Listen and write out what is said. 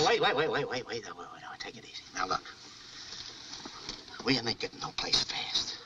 wait. Take it easy. Now, look. We ain't getting no place fast.